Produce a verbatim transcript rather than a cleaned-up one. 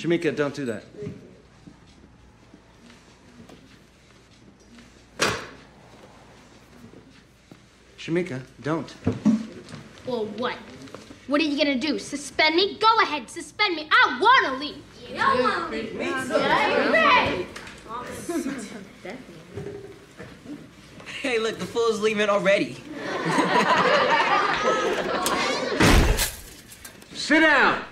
Shamika, don't do that. Shamika, don't. Well, what? What are you gonna do? Suspend me? Go ahead, suspend me. I wanna leave. You don't wanna leave. Me too. Yeah, Hey, look, the fool's leaving already. Sit down.